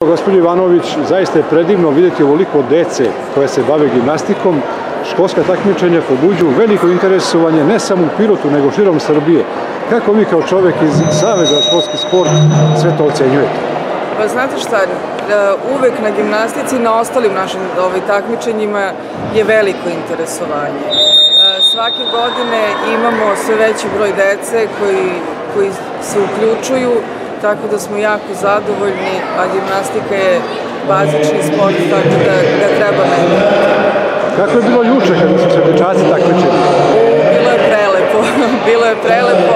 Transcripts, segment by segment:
Gospodin Ivanović, zaista je predivno vidjeti ovoliko dece koje se bave gimnastikom. Školska takmičenja pobuđuju veliko interesovanje ne samo u Pirotu, nego širom Srbije. Kako vi kao čovjek iz Saveza za školski sport sve to ocenjujete? Pa znate šta, uvek na gimnastici i na ostalim našim takmičenjima je veliko interesovanje. Svake godine imamo sve veći broj dece koji se uključuju, tako da smo jako zadovoljni, a gimnastika je bazični sport, tako da ga treba menjati. Kako je bilo juče kada su se dečaci takmičili? Bilo je prelepo, bilo je prelepo,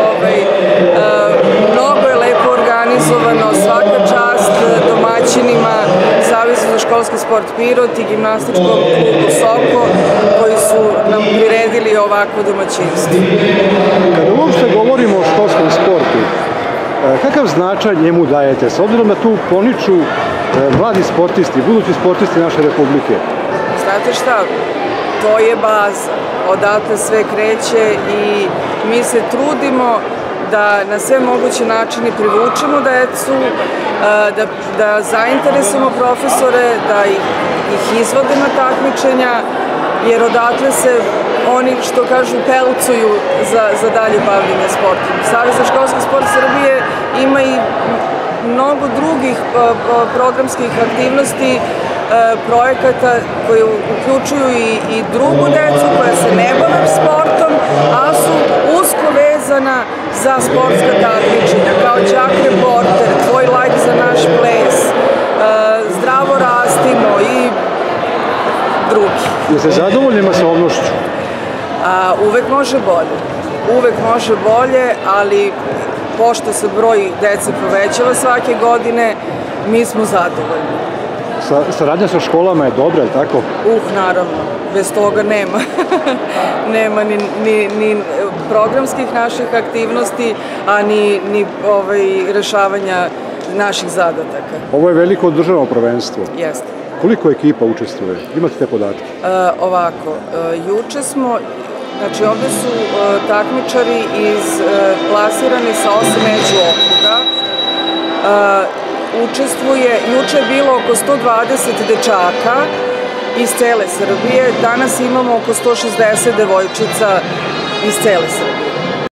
mnogo je lepo organizovano, svaka čast domaćinima Saveza za školski sport Pirot i gimnastičkom klubu Soko, koji su nam priredili ovakvo domaćinstvo. Kada uopšte govorimo o školskom sportu, kakav značaj njemu dajete, s obzirom da tu poniču mladi sportisti, budući sportisti naše Republike? Znate šta, to je baza, odatle sve kreće i mi se trudimo da na sve moguće načine privučemo decu, da zainteresujemo profesore, da ih izvode na takmičenja, jer odatle se oni, što kažu, pelcuju za dalje bavljenje sportom. Savez za školski sport Srbije ima i mnogo drugih programskih aktivnosti, projekata koji uključuju i drugu decu koja se ne bave sportom, a su usko vezana za sportska takmičenja, kao Đak reporter, Tvoj lajk za naš ples, Zdravo rastimo i drugi. Jeste zadovoljni masovnošću? Uvek može bolje. Uvek može bolje, ali pošto se broj dece povećava svake godine, mi smo zadovoljni. Saradnja sa školama je dobra, je tako? Naravno. Bez toga nema. Nema ni programskih naših aktivnosti, a ni rešavanja naših zadataka. Ovo je veliko državno prvenstvo. Jeste. Koliko ekipa učestvuje? Imate te podatke? Ovako, juče smo, znači ovde su takmičari plasirani sa 8 među okruga. Juče je bilo oko 120 dečaka iz cele Srbije, danas imamo oko 160 devojčica iz cele Srbije.